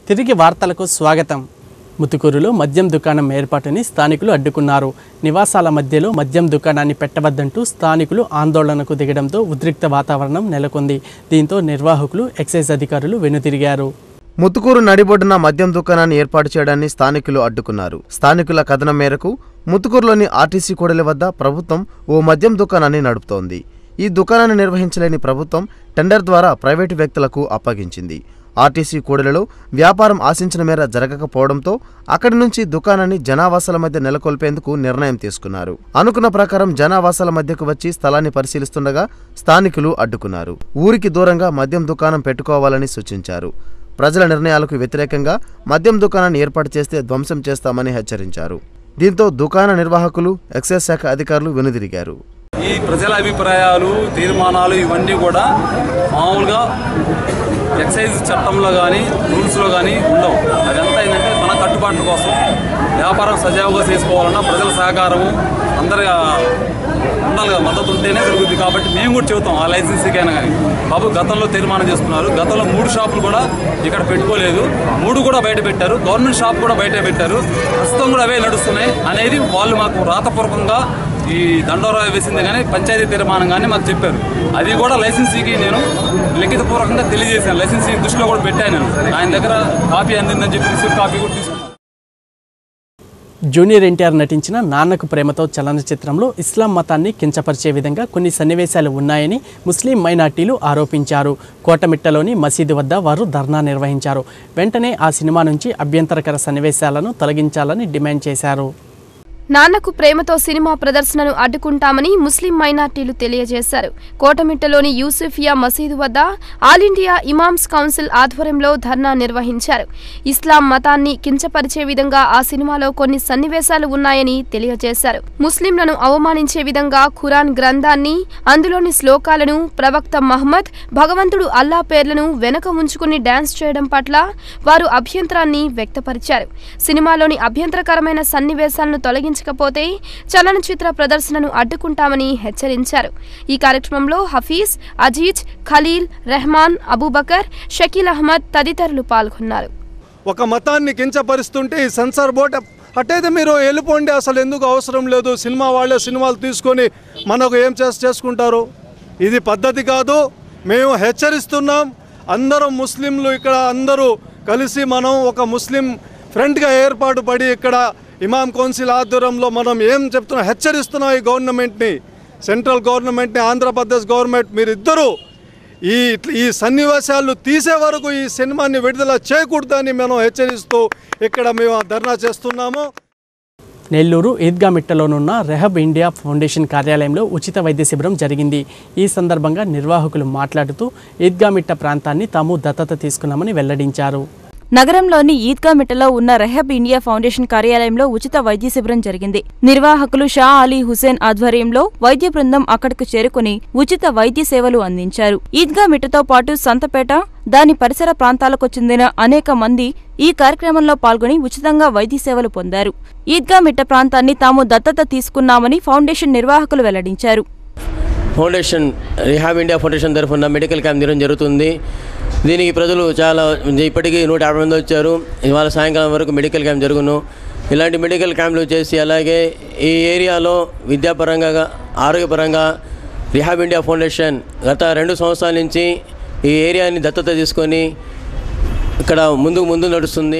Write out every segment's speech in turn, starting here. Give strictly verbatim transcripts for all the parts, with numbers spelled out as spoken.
తిరిగి వార్తలకు స్వాగతం. ముతుకూరులో మద్యం దుకాణం ఏర్పాటుని స్థానికులు అడ్డుకున్నారు. నివాసాల మధ్యలో మద్యం దుకాణాన్ని పెట్టవద్దంటూ స్థానికులు ఆందోళనకు దిగడంతో ఉద్రిక్త వాతావరణం నెలకొంది. దీంతో నిర్వాహకులు, ఎక్సైజ్ అధికారులు వెనుతిరిగారు. ముతుకూరు నడిబొడ్డున మద్యం దుకాణాన్ని ఏర్పాటు చేయడాన్ని స్థానికులు అడ్డుకున్నారు. స్థానికుల కథనం మేరకు ముతుకూరులోని ఆర్టీసీ కూడలి వద్ద ప్రభుత్వం ఓ మద్యం దుకాణాన్ని నడుపుతోంది. ఈ దుకాణాన్ని నిర్వహించలేని ప్రభుత్వం టెండర్ ద్వారా ప్రైవేటు వ్యక్తులకు అప్పగించింది. ఆర్టీసీ కూడలిలో వ్యాపారం ఆశించిన మేర జరగకపోవడంతో అక్కడి నుంచి దుకాణాన్ని జనావాసాల మధ్య నెలకొల్పేందుకు నిర్ణయం తీసుకున్నారు. అనుకున్న ప్రకారం జనావాసాల మధ్యకు వచ్చి స్థలాన్ని పరిశీలిస్తుండగా స్థానికులు అడ్డుకున్నారు. ఊరికి దూరంగా మద్యం దుకాణం పెట్టుకోవాలని సూచించారు. ప్రజల నిర్ణయాలకు వ్యతిరేకంగా మద్యం దుకాణాన్ని ఏర్పాటు చేస్తే ధ్వంసం చేస్తామని హెచ్చరించారు. దీంతో దుకాణ నిర్వాహకులు, ఎక్సైజ్ శాఖ అధికారులు వెనుదిరిగారు. ఈ ప్రజల అభిప్రాయాలు, తీర్మానాలు ఇవన్నీ కూడా మామూలుగా ఎక్సైజ్ చట్టంలో కానీ రూల్స్లో కానీ ఉండవు. అదంతా ఏంటంటే మన కట్టుబాట్ల కోసం వ్యాపారం సజావుగా చేసుకోవాలన్నా ప్రజల సహకారము అందరి ఉండాలి కదా, మద్దతు ఉంటేనే జరుగుతుంది. కాబట్టి మేము కూడా చెబుతాం ఆ లైసెన్సీకైనా కానీ. బాబు గతంలో తీర్మానం చేసుకున్నారు. గతంలో మూడు షాపులు కూడా ఇక్కడ పెట్టుకోలేదు, మూడు కూడా బయట పెట్టారు. గవర్నమెంట్ షాప్ కూడా బయట పెట్టారు. ప్రస్తుతం కూడా అవే నడుస్తున్నాయి అనేది వాళ్ళు మాకు రాతపూర్వకంగా ఈ దండోరా వేసింది కానీ పంచాయతీ తీర్మానం కానీ మాకు చెప్పారు. అది కూడా లైసెన్సీకి నేను లిఖితపూర్వకంగా తెలియజేశాను. లైసెన్సీ దృష్టిలో కూడా పెట్టాను. నేను ఆయన దగ్గర కాపీ అందిందని చెప్పి రిసీప్ట్ కాపీ కూడా తీసుకున్నాను. జూనియర్ ఎన్టీఆర్ నటించిన నాన్నకు ప్రేమతో చలనచిత్రంలో ఇస్లాం మతాన్ని కించపరిచే విధంగా కొన్ని సన్నివేశాలు ఉన్నాయని ముస్లిం మైనార్టీలు ఆరోపించారు. కోటమిట్టలోని మసీదు వద్ద వారు ధర్నా నిర్వహించారు. వెంటనే ఆ సినిమా నుంచి అభ్యంతరకర సన్నివేశాలను తొలగించాలని డిమాండ్ చేశారు. నాన్నకు ప్రేమతో సినిమా ప్రదర్శనను అడ్డుకుంటామని ముస్లిం మైనార్టీలు తెలియజేశారు. కోటమిట్టలోని యూసుఫియా మసీదు వద్ద ఆల్ ఇండియా ఇమామ్స్ కౌన్సిల్ ఆధ్వర్యంలో ధర్నా నిర్వహించారు. ఇస్లాం మతాన్ని కించపరిచే విధంగా ఆ సినిమాలో కొన్ని సన్నివేశాలు ఉన్నాయని తెలియజేశారు. ముస్లింలను అవమానించే విధంగా ఖురాన్ గ్రంథాన్ని, అందులోని శ్లోకాలను, ప్రవక్త మహమ్మద్, భగవంతుడు అల్లా పేర్లను వెనక ఉంచుకుని డాన్స్ చేయడం పట్ల వారు అభ్యంతరాన్ని వ్యక్తపరిచారు. సినిమాలోని అభ్యంతరకరమైన సన్నివేశాలను తొలగించ కపోతే చలనచిత్ర ప్రదర్శనను అడ్డుకుంటామని హెచ్చరించారు. ఈ కార్యక్రమంలో హఫీజ్, అజీజ్, ఖలీల్, రెహమాన్, అబూబకర్, షకీల్ అహ్మద్ తదితరులు పాల్గొన్నారు. ఒక మతాన్ని కించపరుస్తుంటే ఈ సెన్సార్ బోర్డు అట్టయితే మీరు వెళ్ళిపోండి, అసలు ఎందుకు అవసరం లేదు, సినిమా వాళ్ళే సినిమాలు తీసుకొని మనకు ఏం చేసి చేసుకుంటారు. ఇది పద్ధతి కాదు. మేము హెచ్చరిస్తున్నాం. అందరం ముస్లింలు ఇక్కడ అందరూ కలిసి మనం ఒక ముస్లిం ఫ్రంట్గా ఏర్పాటు పడి ఇక్కడ ఇమాం కౌన్సిల్ ఆధ్వర్యంలో మనం ఏం చెప్తున్నాం, హెచ్చరిస్తున్నాం ఈ గవర్నమెంట్ని, సెంట్రల్ గవర్నమెంట్ని, ఆంధ్రప్రదేశ్ గవర్నమెంట్, మీరిద్దరూ ఈ ఈ సన్నివేశాలు తీసే వరకు ఈ సినిమాని విడుదల చేయకూడదని మేము హెచ్చరిస్తూ ఇక్కడ మేము ధర్నా చేస్తున్నాము. నెల్లూరు ఈద్గా మిట్టలోనున్న రెహబ్ ఇండియా ఫౌండేషన్ కార్యాలయంలో ఉచిత వైద్య శిబిరం జరిగింది. ఈ సందర్భంగా నిర్వాహకులు మాట్లాడుతూ ఈద్గా మిట్ట ప్రాంతాన్ని తాము దత్తత తీసుకున్నామని వెల్లడించారు. నగరంలోని ఈద్గా మిట్టలో ఉన్న రెహబ్ ఇండియా ఫౌండేషన్ కార్యాలయంలో ఉచిత వైద్య శిబిరం జరిగింది. నిర్వాహకులు షా అలీ హుసేన్ ఆధ్వర్యంలో వైద్య బృందం అక్కడకు చేరుకుని ఉచిత వైద్య సేవలు అందించారు. ఈద్గా మిట్టతో పాటు సంతపేట, దాని పరిసర ప్రాంతాలకు చెందిన అనేక మంది ఈ కార్యక్రమంలో పాల్గొని ఉచితంగా వైద్య సేవలు పొందారు. ఈద్గా మిట్ట ప్రాంతాన్ని తాము దత్తత తీసుకున్నామని ఫౌండేషన్ నిర్వాహకులు వెల్లడించారు. ఫౌండేషన్ రిహాబ్ ఇండియా ఫౌండేషన్ తరఫున మెడికల్ క్యాంప్ నిర్వహణ జరుగుతుంది. దీనికి ప్రజలు చాలా ఇప్పటికీ నూట యాభై మంది వచ్చారు. ఇవాళ సాయంకాలం వరకు మెడికల్ క్యాంప్ జరుగును. ఇలాంటి మెడికల్ క్యాంపులు చేసి అలాగే ఈ ఏరియాలో విద్యాపరంగా, ఆరోగ్యపరంగా రిహాబ్ ఇండియా ఫౌండేషన్ గత రెండు సంవత్సరాల నుంచి ఈ ఏరియాని దత్తత తీసుకొని ఇక్కడ ముందుకు ముందు నడుస్తుంది.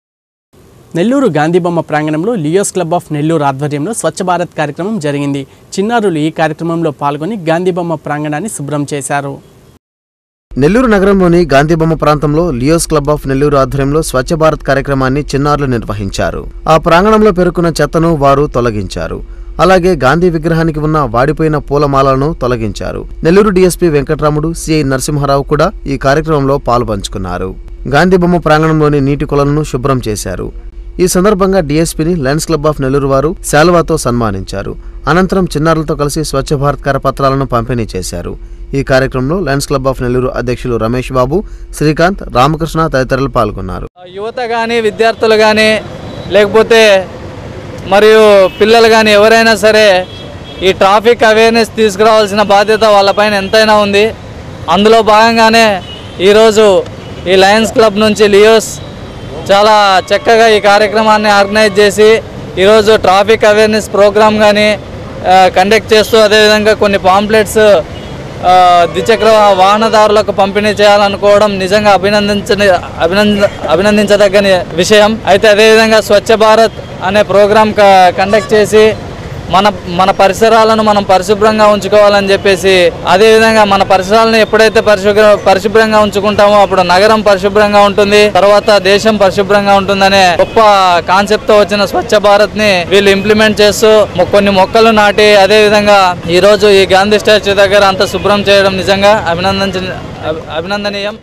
నెల్లూరు గాంధీబొమ్మ ప్రాంగణంలో లియోస్ క్లబ్ ఆఫ్ నెల్లూరు ఆధ్వర్యంలో స్వచ్ఛ భారత్ కార్యక్రమం జరిగింది. చిన్నారులు ఈ కార్యక్రమంలో పాల్గొని గాంధీబొమ్మ ప్రాంగణాన్ని శుభ్రం చేశారు. నెల్లూరు నగరంలోని గాంధీబొమ్మ ప్రాంతంలో లియోస్ క్లబ్ ఆఫ్ నెల్లూరు ఆధ్వర్యంలో స్వచ్ఛ భారత్ కార్యక్రమాన్ని చిన్నారులు నిర్వహించారు. ఆ ప్రాంగణంలో పేరుకున్న చెత్తను వారు తొలగించారు. అలాగే గాంధీ విగ్రహానికి ఉన్న వాడిపోయిన పూలమాలను తొలగించారు. నెల్లూరు డీఎస్పీ వెంకటరాముడు, సిఐ నరసింహారావు కూడా ఈ కార్యక్రమంలో పాల్పంచుకున్నారు. గాంధీబొమ్మ ప్రాంగణంలోని నీటి కొలను శుభ్రం చేశారు. ఈ సందర్భంగా డీఎస్పీని లయన్స్ క్లబ్ ఆఫ్ నెల్లూరు వారు శాలువాతో సన్మానించారు. అనంతరం చిన్నారులతో కలిసి స్వచ్ఛ భారత్ కరపత్రాలను పంపిణీ చేశారు. ఈ కార్యక్రమంలో లయన్స్ క్లబ్ ఆఫ్ నెల్లూరు అధ్యక్షులు రమేష్ బాబు, శ్రీకాంత్, రామకృష్ణ తదితరులు పాల్గొన్నారు. యువత కానీ, విద్యార్థులు కానీ, లేకపోతే మరియు పిల్లలు కానీ ఎవరైనా సరే ఈ ట్రాఫిక్ అవేర్నెస్ తీసుకురావాల్సిన బాధ్యత వాళ్ళపైన ఎంతైనా ఉంది. అందులో భాగంగానే ఈరోజు ఈ లయన్స్ క్లబ్ నుంచి లియోస్ చాలా చక్కగా ఈ కార్యక్రమాన్ని ఆర్గనైజ్ చేసి ఈరోజు ట్రాఫిక్ అవేర్నెస్ ప్రోగ్రామ్ కానీ కండక్ట్ చేస్తూ అదేవిధంగా కొన్ని పాంప్లెట్స్ ద్విచక్ర వాహనదారులకు పంపిణీ చేయాలనుకోవడం నిజంగా అభినందించని అభినంద అభినందించదగ్గని విషయం. అయితే అదేవిధంగా స్వచ్ఛ భారత్ అనే ప్రోగ్రాం కండక్ట్ చేసి మన మన పరిసరాలను మనం పరిశుభ్రంగా ఉంచుకోవాలని చెప్పేసి, అదేవిధంగా మన పరిసరాలను ఎప్పుడైతే పరిశుభ్ర పరిశుభ్రంగా ఉంచుకుంటామో అప్పుడు నగరం పరిశుభ్రంగా ఉంటుంది, తర్వాత దేశం పరిశుభ్రంగా ఉంటుందనే గొప్ప కాన్సెప్ట్ తో వచ్చిన స్వచ్ఛ భారత్ ని వీళ్ళు ఇంప్లిమెంట్ చేస్తూ కొన్ని మొక్కలు నాటి అదేవిధంగా ఈ రోజు ఈ గాంధీ స్టాచ్యూ దగ్గర అంత శుభ్రం చేయడం నిజంగా అభినందించ అభినందనీయం.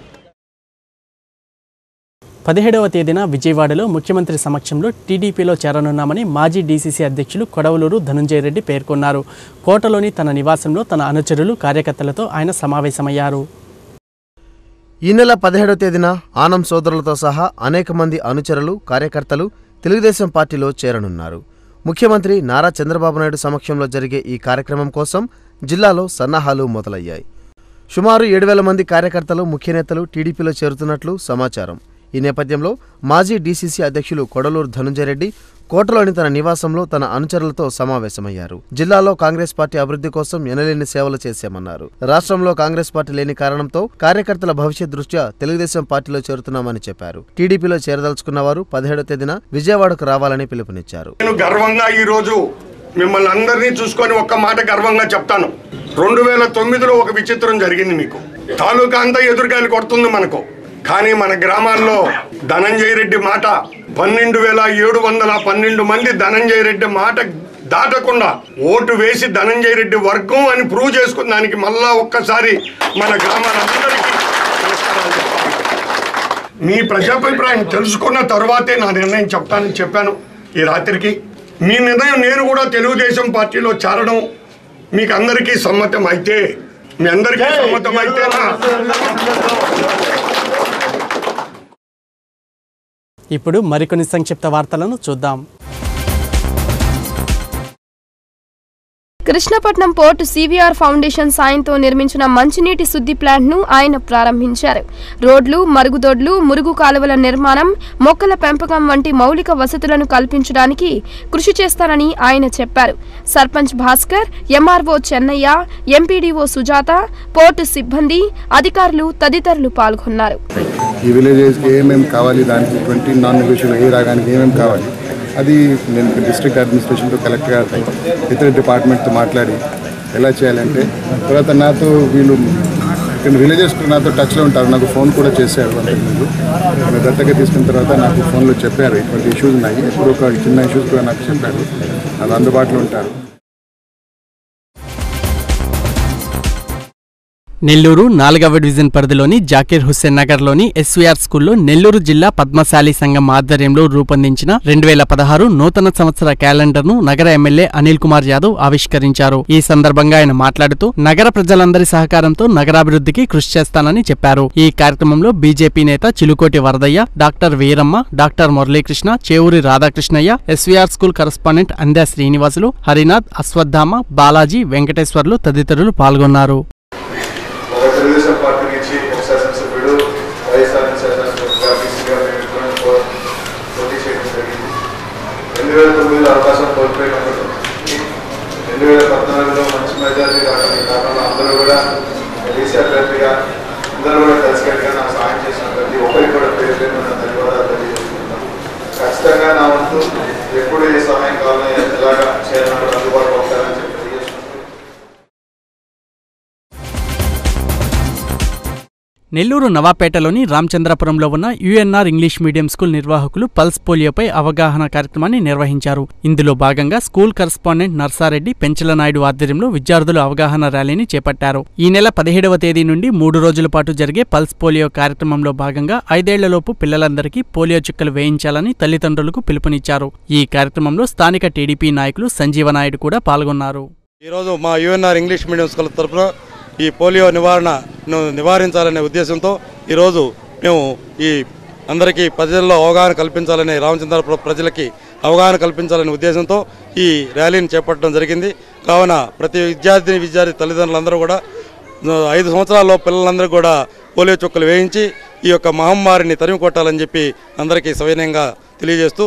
పదిహేడవ తేదీన విజయవాడలో ముఖ్యమంత్రి సమక్షంలో టీడీపీలో చేరనున్నామని మాజీ డీసీసీ అధ్యక్షులు కొడవలూరు ధనుంజయ రెడ్డి పేర్కొన్నారు. కోటలోని తన నివాసంలో తన అనుచరులు కార్యకర్తలతో ఆయన సమావేశమయ్యారు. ఈ నెల పదిహేడవ తేదీన ఆనం సోదరులతో సహా అనేక మంది అనుచరులు కార్యకర్తలు తెలుగుదేశం పార్టీలో చేరనున్నారు. ముఖ్యమంత్రి నారా చంద్రబాబు నాయుడు సమక్షంలో జరిగే ఈ కార్యక్రమం కోసం జిల్లాలో సన్నాహాలు మొదలయ్యాయి. సుమారు ఏడు వేల మంది కార్యకర్తలు ముఖ్యనేతలు టీడీపీలో చేరుతున్నట్లు సమాచారం. ఈ నేపథ్యంలో మాజీ డీసీసీ అధ్యక్షులు కొడలూరు ధనుంజయ రెడ్డి కోటలోని తన నివాసంలో తన అనుచరులతో సమావేశమయ్యారు. జిల్లాలో కాంగ్రెస్ పార్టీ అభివృద్ధి కోసం ఎనలేని సేవలు చేశామన్నారు. రాష్ట్రంలో కాంగ్రెస్ పార్టీ లేని కారణంతో కార్యకర్తల భవిష్యత్ దృష్ట్యా తెలుగుదేశం పార్టీలో చేరుతున్నామని చెప్పారు. టీడీపీలో చేరదలుచుకున్న వారు పదిహేడో తేదీన విజయవాడకు రావాలని పిలుపునిచ్చారు. నేను గర్వంగా ఈ రోజు మిమ్మల్ని అందరినీ చూసుకొని ఒక్క మాట గర్వంగా చెప్తాను. రెండు వేల తొమ్మిదిలో ఒక విచిత్రం జరిగింది. మీకు తాలూకా అంతా ఎదురుగాలి కొడుతుంది మనకు. కానీ మన గ్రామాల్లో ధనంజయ రెడ్డి మాట పన్నెండు వేల ఏడు వందల పన్నెండు మంది ధనంజయ రెడ్డి మాట దాటకుండా ఓటు వేసి ధనంజయ రెడ్డి వర్గం అని ప్రూవ్ చేసుకున్న దానికి మళ్ళా ఒక్కసారి మన గ్రామాలందరికీ నమస్కారాలు చెప్పాలి. మీ ప్రజాభిప్రాయం తెలుసుకున్న తర్వాతే నా నిర్ణయం చెప్తానని చెప్పాను ఈ రాత్రికి. మీ నిర్ణయం నేను కూడా తెలుగుదేశం పార్టీలో చేరడం మీకు అందరికీ సమ్మతం అయితే, మీ అందరికీ సమ్మతం అయితేనా? ఇప్పుడు మరికొన్ని సంక్షిప్త వార్తలను చూద్దాం. కృష్ణపట్నం పోర్టు సివిఆర్ ఫౌండేషన్ సాయంతో నిర్మించిన మంచినీటి శుద్ధి ప్లాంట్ను ఆయన ప్రారంభించారు. రోడ్లు, మరుగుదొడ్లు, మురుగు కాలువల నిర్మాణం, మొక్కల పెంపకం వంటి మౌలిక వసతులను కల్పించడానికి కృషి చేస్తారని ఆయన చెప్పారు. Sarpanch Bhaskar, MRO Chennaiah, MPDO Sujatha, port సిబ్బంది, అధికారులు తదితరులు పాల్గొన్నారు. ఈ విలేజెస్కి ఏమేమి కావాలి, దానికి ట్వంటీ నాన్ నెగోషియబుల్ ఏ రాగానికి ఏమేమి కావాలి అది నేను డిస్ట్రిక్ట్ అడ్మినిస్ట్రేషన్తో కలెక్టర్ గారితో ఇతర డిపార్ట్మెంట్తో మాట్లాడి ఎలా చేయాలంటే, తర్వాత నాతో వీళ్ళు ఇక్కడ విలేజెస్ నాతో టచ్లో ఉంటారు. నాకు ఫోన్ కూడా చేశారు అంతకుముందు. నేను దత్తగా తీసుకున్న తర్వాత నాకు ఫోన్లో చెప్పారు ఇటువంటి ఇష్యూస్ ఉన్నాయి, ఇప్పుడు ఒక చిన్న ఇష్యూస్ కూడా నాకు చెప్పారు. అది అందుబాటులో ఉంటారు. నెల్లూరు నాలుగవ డివిజన్ పరిధిలోని జాకీర్ హుస్సేన్ నగర్లోని ఎస్వీఆర్ స్కూల్లో నెల్లూరు జిల్లా పద్మశాలి సంఘం ఆధ్వర్యంలో రూపొందించిన రెండు వేల పదహారు నూతన సంవత్సర క్యాలెండర్ను నగర ఎమ్మెల్యే అనిల్ కుమార్ యాదవ్ ఆవిష్కరించారు. ఈ సందర్భంగా ఆయన మాట్లాడుతూ నగర ప్రజలందరి సహకారంతో నగరాభివృద్ధికి కృషి చేస్తానని చెప్పారు. ఈ కార్యక్రమంలో బీజేపీ నేత Chilukoti Varadaiah, doctor Veeramma, doctor Muralikrishna, Chevuri Radhakrishnaiah, SVR school correspondent Anda Srinivasulu, Harinath, Ashwatthama, Balaji, Venkateswarlu తదితరులు పాల్గొన్నారు. తెలుగుదేశం పార్టీ నుంచి ఒక శాసనసభ్యుడు వైఎస్ఆర్ శాసనసభ్యుడిగా పోటీ చేయడం జరిగింది. రెండు వేల తొమ్మిదిలో అవకాశం కోల్పోయినప్పుడు రెండు వేల పద్నాలుగులో మంచి మెజారిటీ రావడానికి కారణంలో అందరూ కూడా బీసీ అభ్యర్థిగా అందరూ కూడా కలిసికట్టుగా నాకు సహాయం చేసిన ప్రతి ఒక్కరికి కూడా పేరు పేరు ధన్యవాదాలు తెలియజేసుకుంటాను. ఖచ్చితంగా నా వంతు ఎప్పుడు ఏ సహాయం కావాలని ఎలాగా చేయాలని అందుబాటులో ఉంటారని చెప్పి నెల్లూరు నవాపేటలోని రామచంద్రపురంలో ఉన్న యూఎన్ఆర్ ఇంగ్లీష్ మీడియం స్కూల్ నిర్వాహకులు పల్స్ పోలియోపై అవగాహన కార్యక్రమాన్ని నిర్వహించారు. ఇందులో భాగంగా స్కూల్ కరస్పాండెంట్ నర్సారెడ్డి, పెంచలనాయుడు ఆధ్వర్యంలో విద్యార్థులు అవగాహన ర్యాలీని చేపట్టారు. ఈ నెల పదిహేడవ తేదీ నుండి మూడు రోజుల పాటు జరిగే పల్స్ పోలియో కార్యక్రమంలో భాగంగా ఐదేళ్లలోపు పిల్లలందరికీ పోలియో చుక్కలు వేయించాలని తల్లిదండ్రులకు పిలుపునిచ్చారు. ఈ కార్యక్రమంలో స్థానిక టీడీపీ నాయకులు సంజీవనాయుడు కూడా పాల్గొన్నారు. ఈరోజు మా యూఎన్ఆర్ ఇంగ్లీష్ మీడియం స్కూల్ తరఫున ఈ పోలియో నివారణను నివారించాలనే ఉద్దేశంతో ఈరోజు మేము ఈ అందరికీ ప్రజల్లో అవగాహన కల్పించాలనే రామచంద్రపురం ప్రజలకి అవగాహన కల్పించాలనే ఉద్దేశంతో ఈ ర్యాలీని చేపట్టడం జరిగింది. కావున ప్రతి విద్యార్థిని విద్యార్థి తల్లిదండ్రులందరూ కూడా ఐదు సంవత్సరాల్లో పిల్లలందరూ కూడా పోలియో చుక్కలు వేయించి ఈ యొక్క మహమ్మారిని తరిమి కొట్టాలని చెప్పి అందరికీ సవినయంగా తెలియజేస్తూ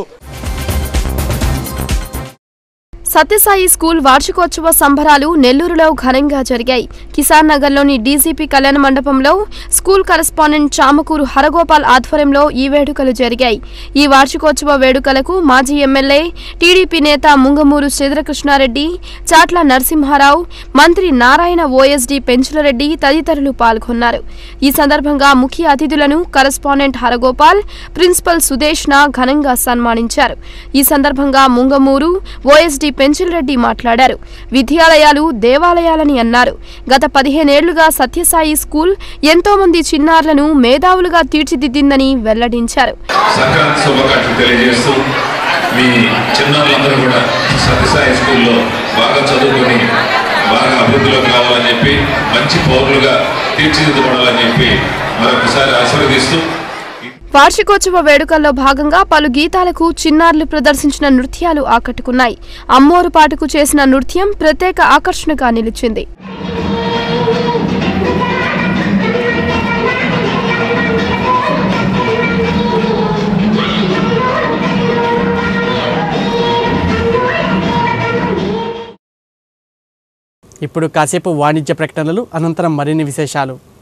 సత్యసాయి స్కూల్ వార్షికోత్సవ సంబరాలు నెల్లూరులో ఘనంగా జరిగాయి. కిసాన్ నగర్లోని డీజీపీ కళ్యాణ మండపంలో స్కూల్ కరెస్పాండెంట్ చామకూరు హరగోపాల్ ఆధ్వర్యంలో ఈ వేడుకలు జరిగాయి. ఈ వార్షికోత్సవ వేడుకలకు మాజీ ఎమ్మెల్యే టీడీపీ నేత ముంగమూరు శ్రీధరకృష్ణారెడ్డి, చాట్ల నరసింహారావు, మంత్రి నారాయణ ఓఎస్డీ పెంచులరెడ్డి తదితరులు పాల్గొన్నారు. ఈ సందర్భంగా ముఖ్య అతిథులను కరెస్పాండెంట్ హరగోపాల్, ప్రిన్సిపల్ సుదేష్న ఘనంగా సన్మానించారు. ఈ సందర్భంగా ముంగమూరు ఓఎస్డీ పెంచులరెడ్డి మాట్లాడారు. విద్యాలయాలు దేవాలయాలని అన్నారు. గత పదిహేనేళ్లుగా సత్యసాయి స్కూల్ ఎంతో మంది చిన్నారులను మేధావులుగా తీర్చిదిద్దిందని వెల్లడించారు. సంక్రాంతి శుభాకాంక్షలు తెలియజేస్తూ మీ చిన్నారులందరూ కూడా సత్యసాయి స్కూల్లో బాగా చదువుకొని బాగా అభివృద్ధిలోకి రావాలని చెప్పి మంచి పౌరులుగా తీర్చిదిద్దబడాలని చెప్పి మరొకసారి ఆశీర్వదిస్తూ వార్షికోత్సవ వేడుకల్లో భాగంగా పలు గీతాలకు చిన్నారులు ప్రదర్శించిన నృత్యాలు ఆకట్టుకున్నాయి. అమ్మోరు పాటకు చేసిన నృత్యం ప్రత్యేక ఆకర్షణగా నిలిచింది. ఇప్పుడు కాసేపు వాణిజ్య ప్రకటనలు, అనంతరం మరిన్ని విశేషాలు.